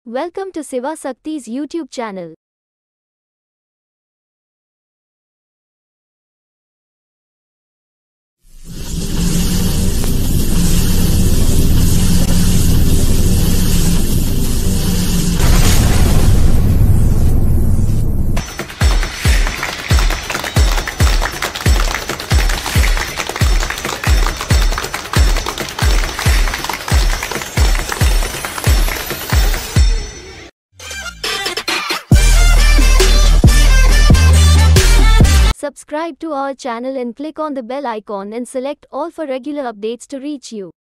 Welcome to Siva Sakti's YouTube channel. Subscribe to our channel and click on the bell icon and select all for regular updates to reach you.